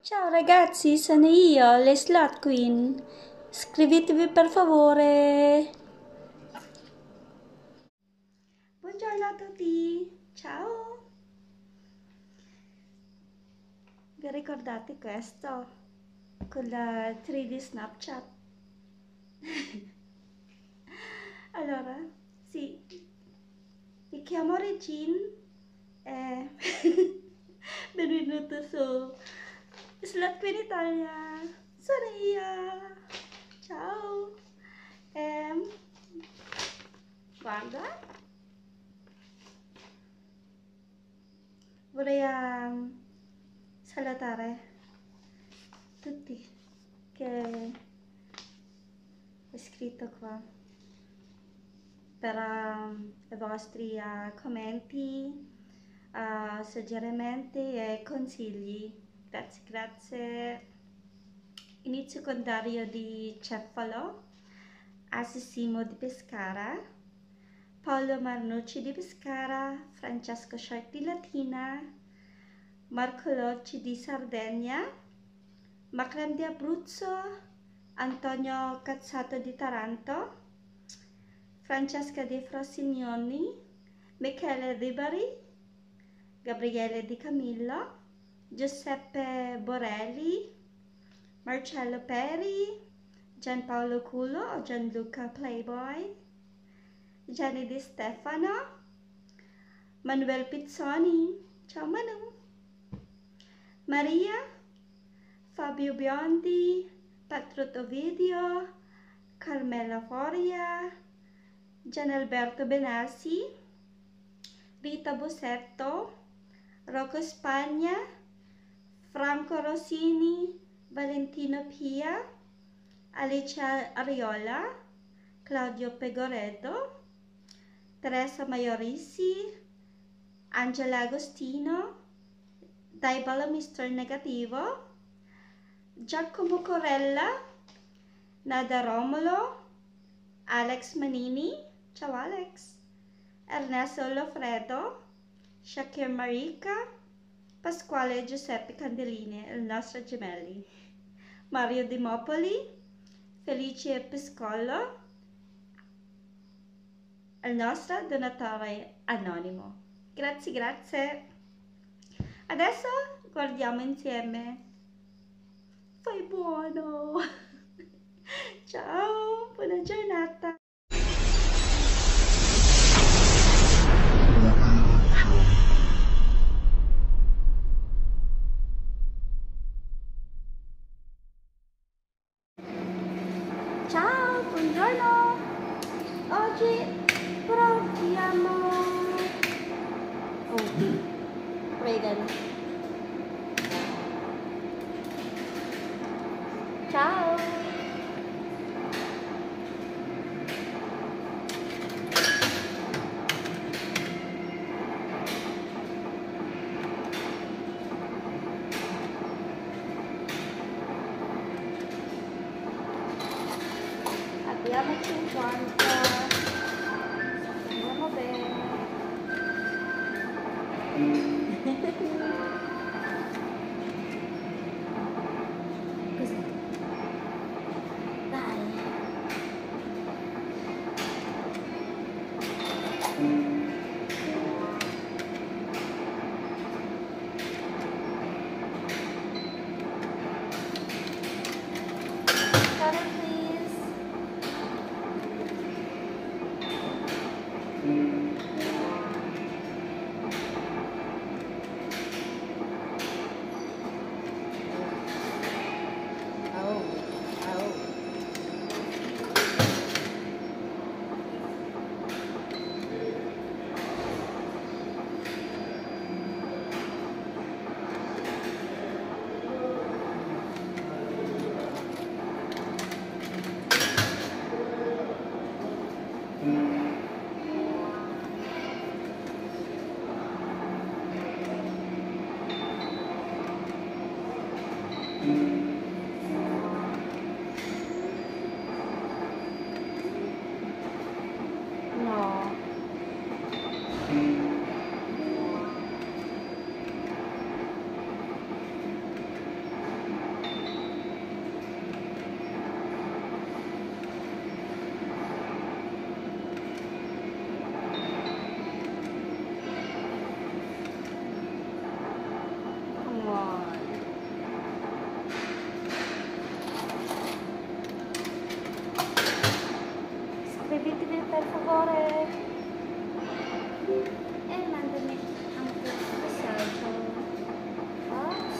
Ciao ragazzi, sono io, le Slot Queen. Iscrivetevi per favore. Buongiorno a tutti. Ciao. Vi ricordate questo? Con la 3D Snapchat? Allora, sì, mi chiamo Regine e benvenuto su Slot Queen Italia. Sono io. Ciao. Ehm, Guarda, vorrei salutare tutti che è scritto qua per i vostri commenti, suggerimenti e consigli. Grazie, grazie. Inizio con Dario di Cefalo, Assassimo di Pescara, Paolo Marnucci di Pescara, Francesco Sciarp di Latina, Marco Locci di Sardegna, Macrem di Abruzzo, Antonio Cazzato di Taranto, Francesca di Frosignoni, Michele Ribari, Gabriele Di Camillo, Giuseppe Borelli, Marcello Peri, Gianpaolo Culo o Gianluca Playboy, Gianni Di Stefano, Manuel Pizzoni, ciao Manu, Maria, Fabio Biondi, Patrotto Video, Carmela Foria, Gianalberto Benassi, Rita Bossetto, Rocco Spagna, Franco Rossini, Valentino Pia, Alicia Ariola, Claudio Pegoretto, Teresa Maiorissi, Angela Agostino, Daibala Mister Negativo, Giacomo Corella, Nada Romolo, Alex Manini, ciao Alex, Ernesto Lofredo, Shakir Marica, Pasquale Giuseppe Candelini, il nostro gemelli, Mario Dimopoli, Felice Piscollo, il nostro donatore anonimo. Grazie, grazie. Adesso guardiamo insieme. Fai buono. Ciao, buona giornata. Ciao, buongiorno. Oggi proviamo Reagan. Ciao. Abbiamo 50. Andiamo bene. Così. Dai. Cutter, please. Oh, oh. No. favore e mandami anche un messaggio. Ops.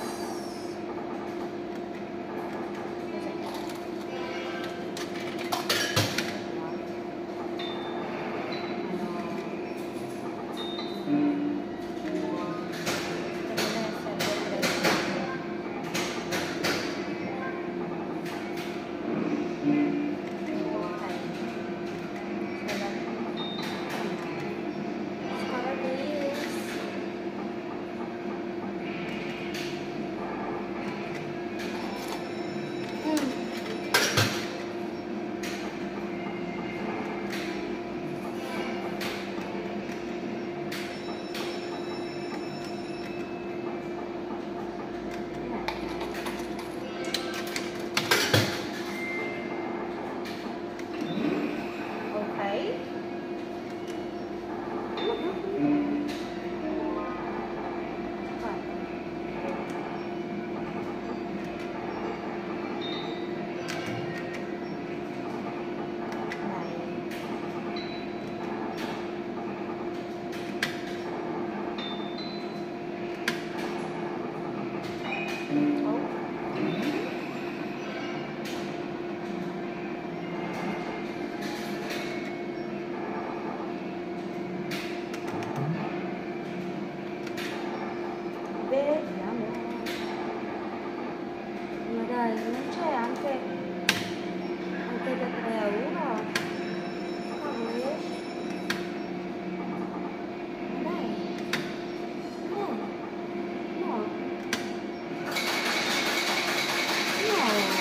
Vediamo. Ma dai, non c'è anche da 3 euro? Cavolo. Ma dai. No. No. No.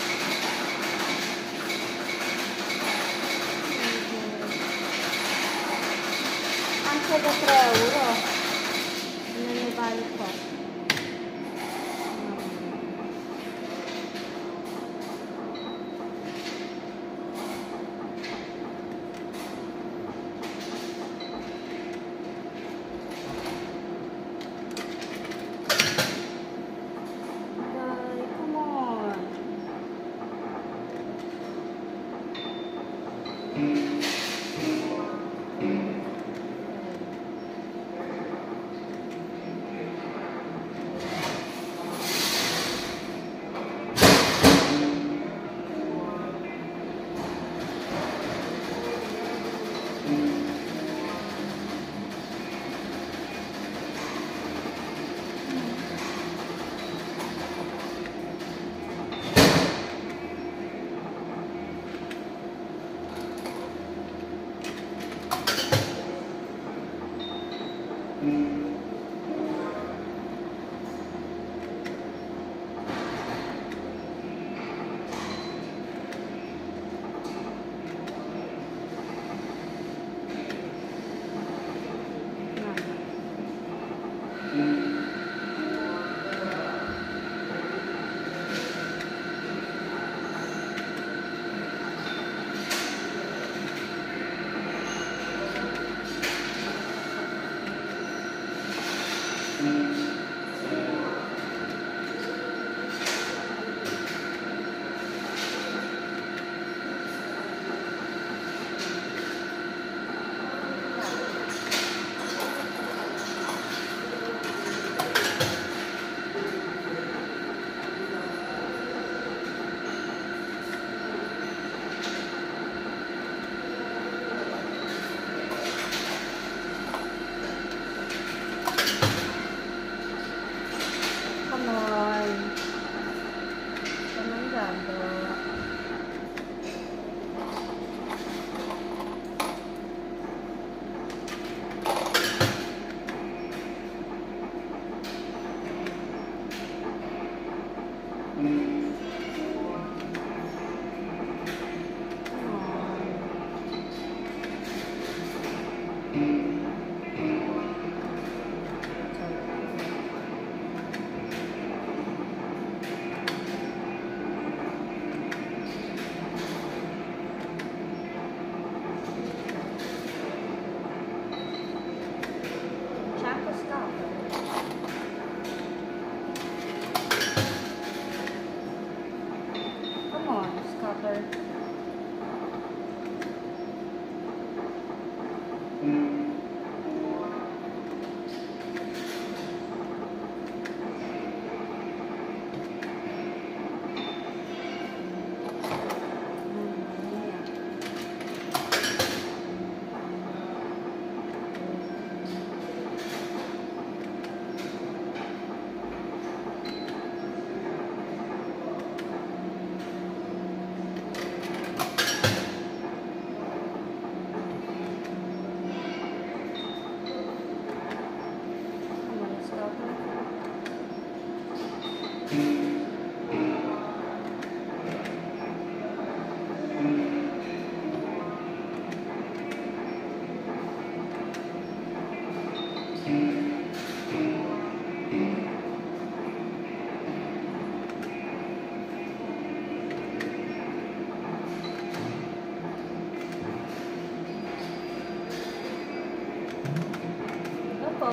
Anche da 3 euro? Non ne vale qua. Dai, come on.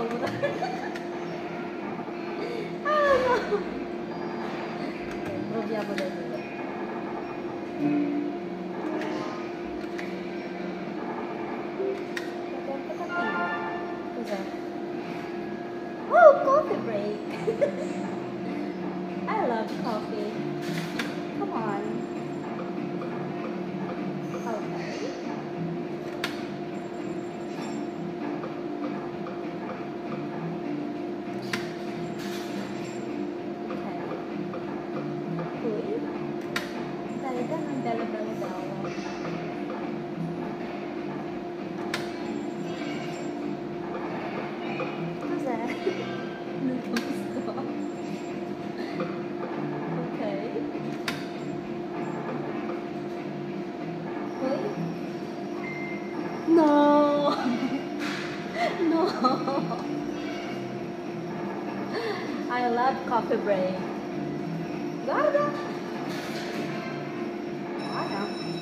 paura. Ah no! Proviamo da due. Cos'è? Oh, coffee break! I love coffee. Come on. Okay. Uy, talaga ng bella-bella daw. Cos'è? Non capisco. Ok. Poi? No! No! I love coffee break. Guarda! Guarda!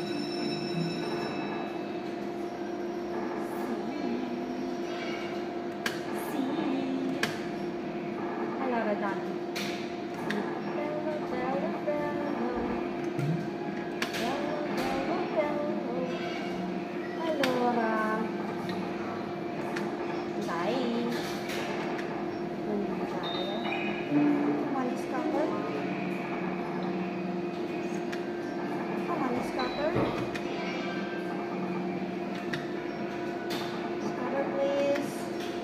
Sì. Sì. Allora, Dani. Bello, bello, bello. Bello, bello, bello. Allora. Dai. Non mangiare. Come on, scupper. Come on, scupper. Scupper, please.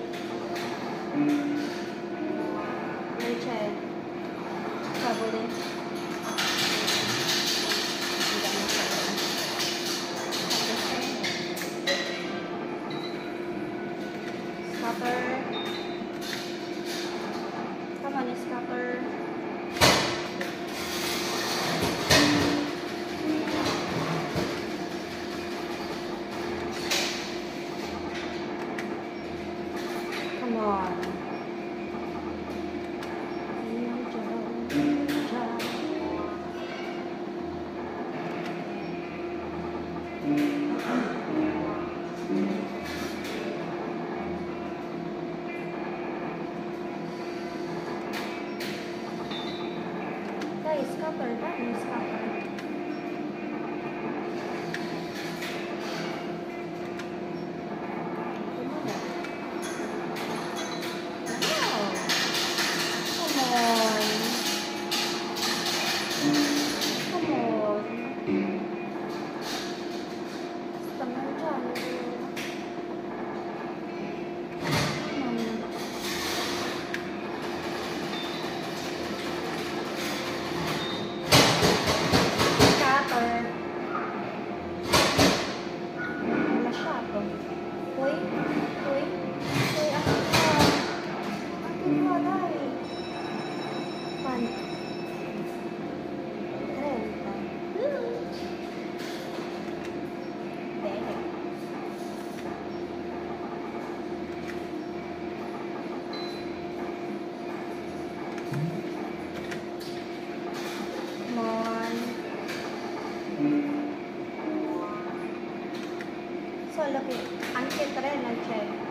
Dove c'è? Cavoli. Scupper. Come on, scupper. Come on. Dai, scupper, dai, scupper. Solo che anche 3 non c'è.